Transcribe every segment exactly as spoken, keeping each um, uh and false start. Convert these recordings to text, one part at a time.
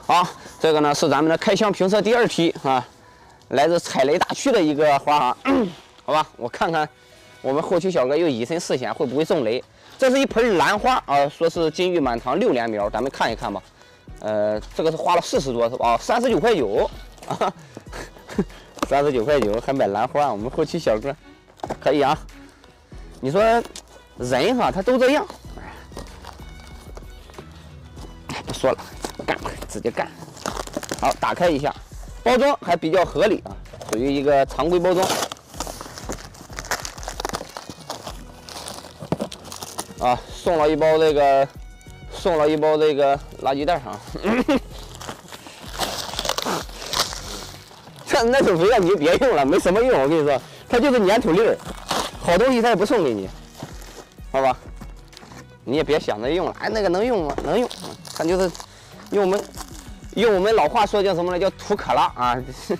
好，这个呢是咱们的开箱评测第二批啊，来自踩雷大区的一个花啊，好吧，我看看我们后期小哥又以身试险，会不会中雷？这是一盆兰花啊，说是金玉满堂六连苗，咱们看一看吧。呃，这个是花了四十多是吧？啊，三十九块九啊，三十九块九还买兰花，我们后期小哥可以啊。你说人哈，他都这样。 不说了，干，直接干。好，打开一下，包装还比较合理啊，属于一个常规包装。啊，送了一包这个，送了一包这个垃圾袋啊。这那种肥料你就别用了，没什么用。我跟你说，它就是粘土粒儿，好东西它也不送给你，好吧？你也别想着用了，哎，那个能用吗？能用。 它就是用我们用我们老话说叫什么呢？叫土可拉啊！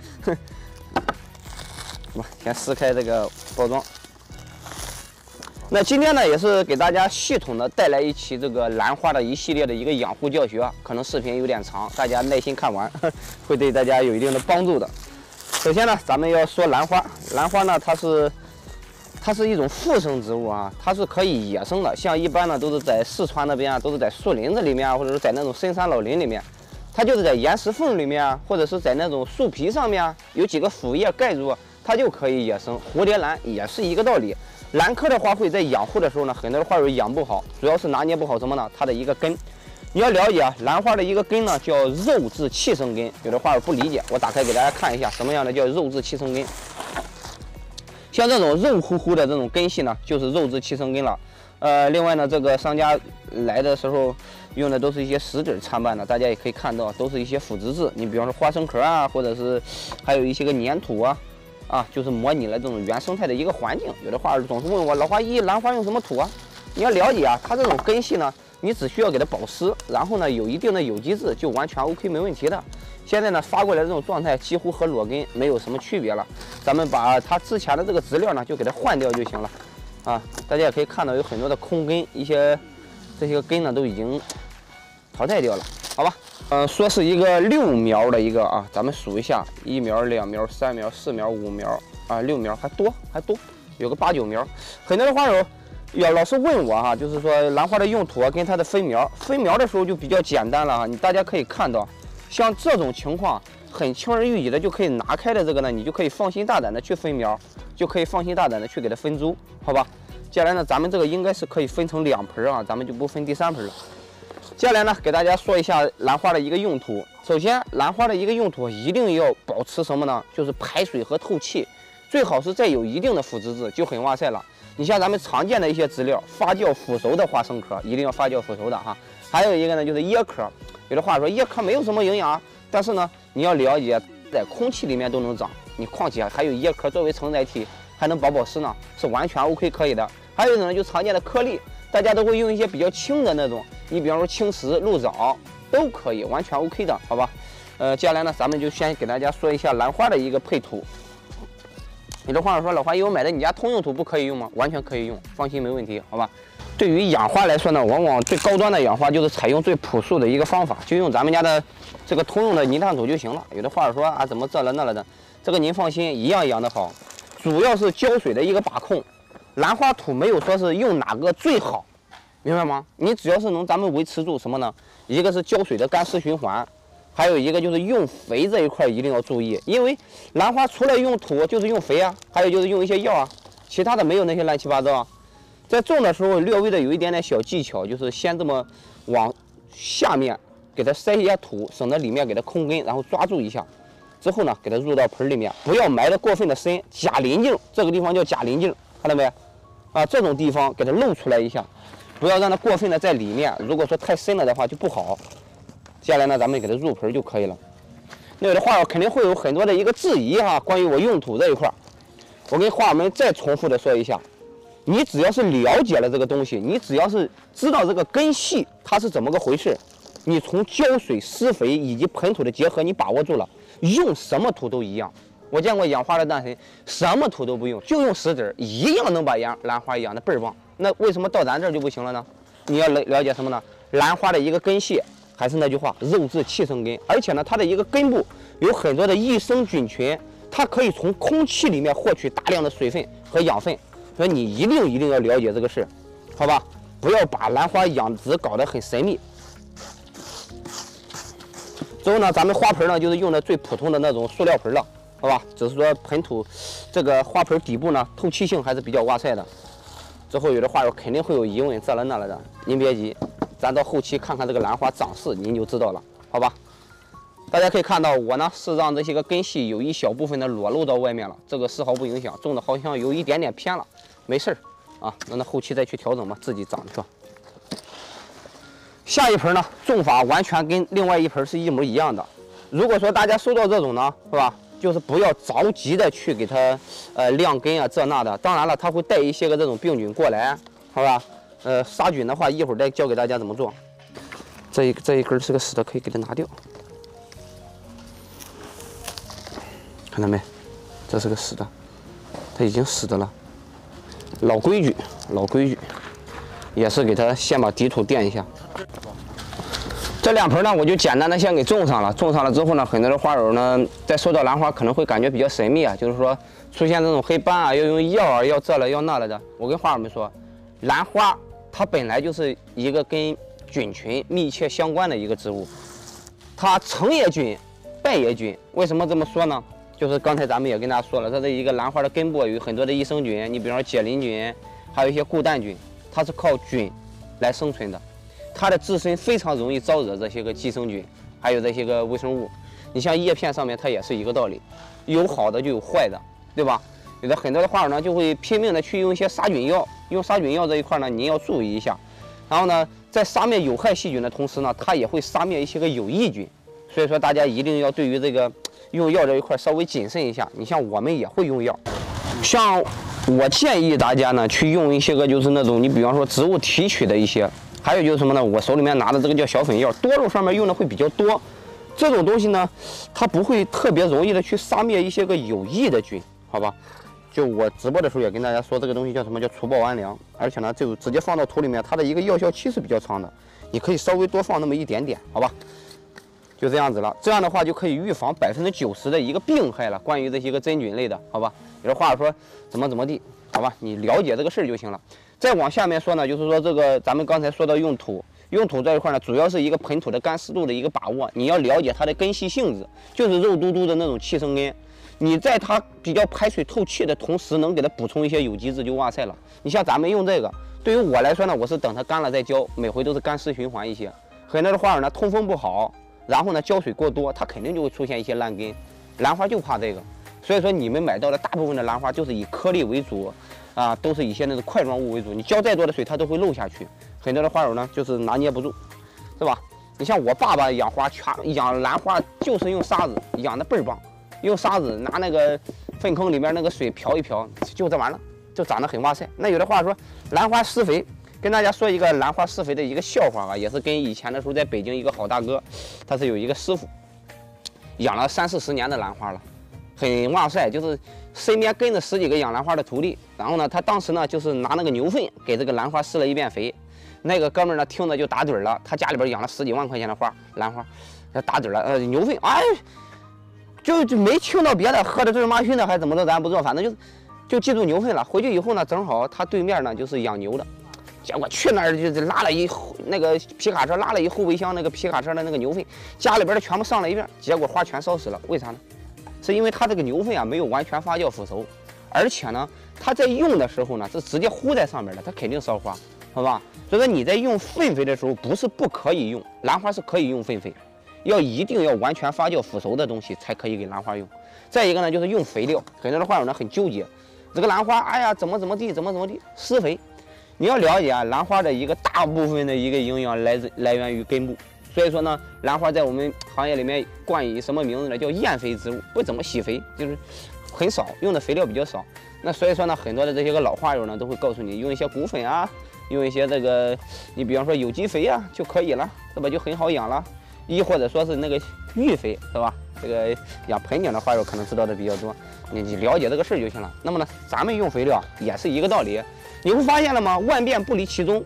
我先撕开这个包装。那今天呢，也是给大家系统的带来一期这个兰花的一系列的一个养护教学，可能视频有点长，大家耐心看完，会对大家有一定的帮助的。首先呢，咱们要说兰花，兰花呢，它是。 它是一种附生植物啊，它是可以野生的。像一般呢都是在四川那边啊，都是在树林子里面啊，或者是在那种深山老林里面。它就是在岩石缝里面啊，或者是在那种树皮上面啊，有几个腐叶盖住，它就可以野生。蝴蝶兰也是一个道理。兰科的花卉在养护的时候呢，很多花卉养不好，主要是拿捏不好什么呢？它的一个根。你要了解啊，兰花的一个根呢叫肉质气生根，有的花卉不理解，我打开给大家看一下什么样的叫肉质气生根。 像这种肉乎乎的这种根系呢，就是肉质气生根了。呃，另外呢，这个商家来的时候用的都是一些石子参半的，大家也可以看到，都是一些腐殖质。你比方说花生壳啊，或者是还有一些个粘土啊，啊，就是模拟了这种原生态的一个环境。有的花总是问我，老花一兰花用什么土啊？你要了解啊，它这种根系呢，你只需要给它保湿，然后呢有一定的有机质，就完全 OK 没问题的。 现在呢，发过来这种状态几乎和裸根没有什么区别了。咱们把它之前的这个质料呢，就给它换掉就行了。啊，大家也可以看到有很多的空根，一些这些根呢都已经淘汰掉了，好吧？嗯、呃，说是一个六苗的一个啊，咱们数一下，一苗、两苗、三苗、四苗、五苗啊，六苗还多还多，有个八九苗。很多的花友要老是问我哈、啊，就是说兰花的用途啊，跟它的分苗，分苗的时候就比较简单了啊，你大家可以看到。 像这种情况，很轻而易举的就可以拿开的这个呢，你就可以放心大胆的去分苗，就可以放心大胆的去给它分株，好吧？接下来呢，咱们这个应该是可以分成两盆啊，咱们就不分第三盆了。接下来呢，给大家说一下兰花的一个用途。首先，兰花的一个用途一定要保持什么呢？就是排水和透气，最好是再有一定的腐殖质，就很哇塞了。你像咱们常见的一些资料，发酵腐熟的花生壳，一定要发酵腐熟的哈。还有一个呢，就是椰壳。 有的话说叶壳没有什么营养，但是呢，你要了解，在空气里面都能长，你况且还有叶壳作为承载体，还能保保湿呢，是完全 OK 可以的。还有一种呢，就常见的颗粒，大家都会用一些比较轻的那种，你比方说青石、鹿藻都可以，完全 OK 的，好吧？呃，接下来呢，咱们就先给大家说一下兰花的一个配土。有的话友说，老花姨，我买的你家通用土不可以用吗？完全可以用，放心没问题，好吧？ 对于养花来说呢，往往最高端的养花就是采用最朴素的一个方法，就用咱们家的这个通用的泥炭土就行了。有的话说啊，怎么这了那了的，这个您放心，一样养得好。主要是浇水的一个把控，兰花土没有说是用哪个最好，明白吗？你只要是能咱们维持住什么呢？一个是浇水的干湿循环，还有一个就是用肥这一块一定要注意，因为兰花除了用土就是用肥啊，还有就是用一些药啊，其他的没有那些乱七八糟啊。 在种的时候，略微的有一点点小技巧，就是先这么往下面给它塞一些土，省得里面给它空根，然后抓住一下，之后呢，给它入到盆里面，不要埋得过分的深，假鳞茎，这个地方叫假鳞茎，看到没？啊，这种地方给它露出来一下，不要让它过分的在里面，如果说太深了的话就不好。接下来呢，咱们给它入盆就可以了。那有的话肯定会有很多的一个质疑哈，关于我用土这一块，我跟花友们再重复的说一下。 你只要是了解了这个东西，你只要是知道这个根系它是怎么个回事，你从浇水、施肥以及盆土的结合，你把握住了，用什么土都一样。我见过养花的大神，什么土都不用，就用石子，一样能把养兰花养得倍儿棒。那为什么到咱这儿就不行了呢？你要了了解什么呢？兰花的一个根系， 还是那句话，肉质气生根，而且呢，它的一个根部有很多的益生菌群，它可以从空气里面获取大量的水分和养分，所以你一定一定要了解这个事，好吧？不要把兰花养殖搞得很神秘。之后呢，咱们花盆呢就是用的最普通的那种塑料盆了，好吧？只是说盆土这个花盆底部呢透气性还是比较哇塞的。之后有的花友肯定会有疑问，这了那了的，您别急。 咱到后期看看这个兰花长势，您就知道了，好吧？大家可以看到，我呢是让这些个根系有一小部分的裸露到外面了，这个丝毫不影响，种的好像有一点点偏了，没事儿啊，那那后期再去调整吧，自己长去。下一盆呢，种法完全跟另外一盆是一模一样的。如果说大家收到这种呢，是吧？就是不要着急的去给它呃晾根啊这那的，当然了，它会带一些个这种病菌过来，好吧？ 呃，杀菌的话，一会儿再教给大家怎么做。这一这一根是个死的，可以给它拿掉。看到没？这是个死的，它已经死的了。老规矩，老规矩，也是给它先把底土垫一下。这两盆呢，我就简单的先给种上了。种上了之后呢，很多的花友呢，在收到兰花可能会感觉比较神秘啊，就是说出现这种黑斑啊，要用药啊，要这了要那了的。我跟花友们说，兰花。 它本来就是一个跟菌群密切相关的一个植物，它成也菌，败也菌。为什么这么说呢？就是刚才咱们也跟大家说了，它的一个兰花的根部有很多的益生菌，你比方说解磷菌，还有一些固氮菌，它是靠菌来生存的，它的自身非常容易招惹这些个寄生菌，还有这些个微生物。你像叶片上面，它也是一个道理，有好的就有坏的，对吧？有的很多的花友呢，就会拼命的去用一些杀菌药。 用杀菌药这一块呢，您要注意一下。然后呢，在杀灭有害细菌的同时呢，它也会杀灭一些个有益菌。所以说，大家一定要对于这个用药这一块稍微谨慎一下。你像我们也会用药，像我建议大家呢去用一些个就是那种你比方说植物提取的一些，还有就是什么呢？我手里面拿的这个叫小粉药，多肉上面用的会比较多。这种东西呢，它不会特别容易的去杀灭一些个有益的菌，好吧？ 就我直播的时候也跟大家说，这个东西叫什么叫除暴安良，而且呢，就直接放到土里面，它的一个药效期是比较长的，你可以稍微多放那么一点点，好吧？就这样子了，这样的话就可以预防百分之九十的一个病害了。关于这些个真菌类的，好吧？有的话说怎么怎么地，好吧？你了解这个事儿就行了。再往下面说呢，就是说这个咱们刚才说到用土，用土这一块呢，主要是一个盆土的干湿度的一个把握，你要了解它的根系性质，就是肉嘟嘟的那种气生根。 你在它比较排水透气的同时，能给它补充一些有机质，就哇塞了。你像咱们用这个，对于我来说呢，我是等它干了再浇，每回都是干湿循环一些。很多的花友呢，通风不好，然后呢浇水过多，它肯定就会出现一些烂根。兰花就怕这个，所以说你们买到的大部分的兰花就是以颗粒为主，啊，都是以一些那种块状物为主。你浇再多的水，它都会漏下去。很多的花友呢，就是拿捏不住，是吧？你像我爸爸养花，全养兰花就是用沙子养的倍儿棒。 用沙子拿那个粪坑里面那个水漂一漂，就这完了，就长得很哇塞。那有的话说，兰花施肥，跟大家说一个兰花施肥的一个笑话啊，也是跟以前的时候在北京一个好大哥，他是有一个师傅，养了三四十年的兰花了，很哇塞，就是身边跟着十几个养兰花的徒弟。然后呢，他当时呢就是拿那个牛粪给这个兰花施了一遍肥，那个哥们儿呢听着就打盹了，他家里边养了十几万块钱的花兰花，打盹了，呃，牛粪，哎。 就就没听到别的，喝的正儿八经的还怎么着，咱不知道，反正就就记住牛粪了。回去以后呢，正好他对面呢就是养牛的，结果去那儿就拉了一那个皮卡车，拉了一后备箱那个皮卡车的那个牛粪，家里边的全部上了一遍，结果花全烧死了。为啥呢？是因为他这个牛粪啊没有完全发酵腐熟，而且呢他在用的时候呢是直接糊在上面的，它肯定烧花，好吧？所以说你在用粪肥的时候不是不可以用，兰花是可以用粪肥。 要一定要完全发酵腐熟的东西才可以给兰花用。再一个呢，就是用肥料。很多的花友呢很纠结，这个兰花，哎呀，怎么怎么地，怎么怎么地，施肥。你要了解啊，兰花的一个大部分的一个营养来自来源于根部。所以说呢，兰花在我们行业里面冠以什么名字呢？叫厌肥植物，不怎么喜肥，就是很少用的肥料比较少。那所以说呢，很多的这些个老花友呢都会告诉你，用一些骨粉啊，用一些这个，你比方说有机肥啊就可以了，这不就很好养了。 亦或者说是那个育肥，是吧？这个养盆景的花友可能知道的比较多，你你了解这个事儿就行了。那么呢，咱们用肥料也是一个道理，你会发现了吗？万变不离其宗。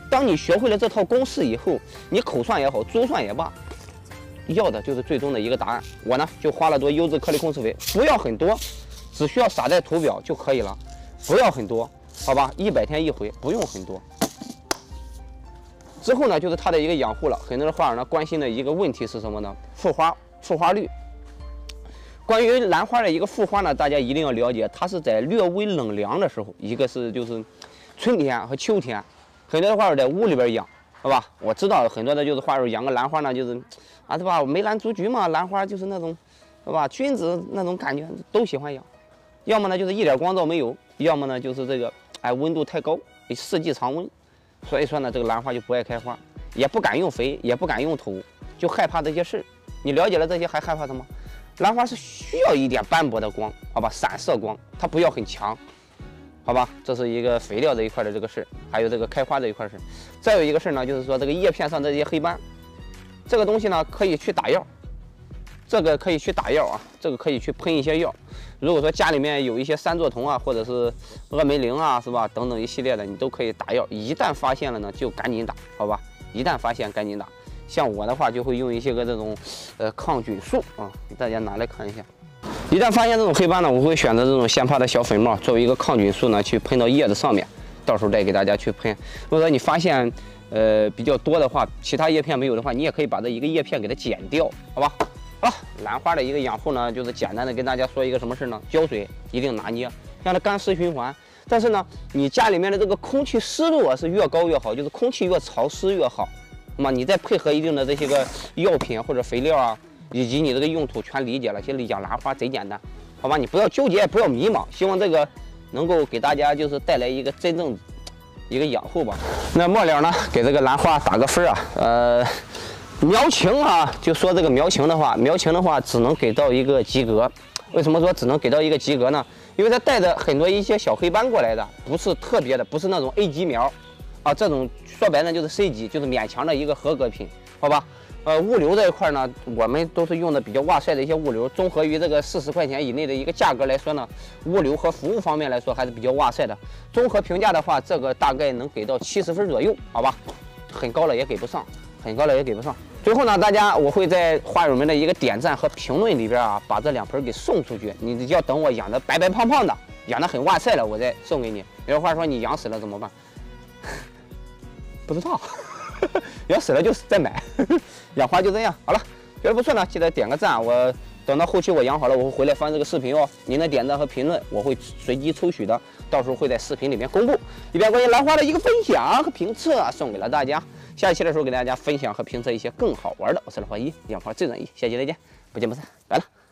当你学会了这套公式以后，你口算也好，珠算也罢，要的就是最终的一个答案。我呢就花了多优质颗粒控制肥，不要很多，只需要撒在图表就可以了，不要很多，好吧？一百天一回，不用很多。之后呢，就是它的一个养护了。很多的花友呢关心的一个问题是什么呢？复花、复花率。关于兰花的一个复花呢，大家一定要了解，它是在略微冷凉的时候，一个是就是春天和秋天，很多的花友在屋里边养，好吧？我知道很多的就是花友养个兰花呢，就是啊，对吧？梅兰竹菊嘛，兰花就是那种，对吧？君子那种感觉都喜欢养，要么呢就是一点光照没有，要么呢就是这个哎温度太高，四季常温，所以说呢这个兰花就不爱开花，也不敢用肥，也不敢用土，就害怕这些事。你了解了这些还害怕什么？兰花是需要一点斑驳的光，好吧，散射光，它不要很强，好吧，这是一个肥料这一块的这个事，还有这个开花这一块事。再有一个事呢，就是说这个叶片上这些黑斑，这个东西呢可以去打药，这个可以去打药啊，这个可以去喷一些药。如果说家里面有一些三唑酮啊，或者是峨眉灵啊，是吧，等等一系列的，你都可以打药。一旦发现了呢，就赶紧打，好吧？一旦发现赶紧打。像我的话，就会用一些个这种，呃，抗菌素啊，给大家拿来看一下。一旦发现这种黑斑呢，我会选择这种鲜帕的小粉末作为一个抗菌素呢，去喷到叶子上面，到时候再给大家去喷。如果说你发现，呃，比较多的话，其他叶片没有的话，你也可以把这一个叶片给它剪掉，好吧？好了，兰花的一个养护呢，就是简单的跟大家说一个什么事呢？浇水一定拿捏，让它干湿循环。但是呢，你家里面的这个空气湿度啊是越高越好，就是空气越潮湿越好。那么你再配合一定的这些个药品或者肥料啊，以及你这个用途全理解了，其实养兰花贼简单，好吧？你不要纠结，不要迷茫，希望这个能够给大家就是带来一个真正一个养护吧。那末了呢，给这个兰花打个分啊，呃，苗情啊，就说这个苗情的话，苗情的话只能给到一个及格。为什么说只能给到一个及格呢？因为它带着很多一些小黑斑过来的，不是特别的，不是那种 A 级苗。啊，这种说白了就是 C 级，就是勉强的一个合格品，好吧？呃，物流这一块呢，我们都是用的比较哇塞的一些物流，综合于这个四十块钱以内的一个价格来说呢，物流和服务方面来说还是比较哇塞的。综合评价的话，这个大概能给到七十分左右，好吧？很高了也给不上，很高了也给不上。最后呢，大家我会在花友们的一个点赞和评论里边啊，把这两盆给送出去。你要等我养的白白胖胖的，养的很哇塞了，我再送给你。有的话说你养死了怎么办？不知道，养死了就再买，养花就这样。好了，觉得不错呢，记得点个赞。我等到后期我养好了，我会回来翻这个视频哦。您的点赞和评论，我会随机抽取的，到时候会在视频里面公布。一边关于兰花的一个分享和评测送给了大家。下一期的时候给大家分享和评测一些更好玩的。我是老花一，养花最专一。下期再见，不见不散，拜了。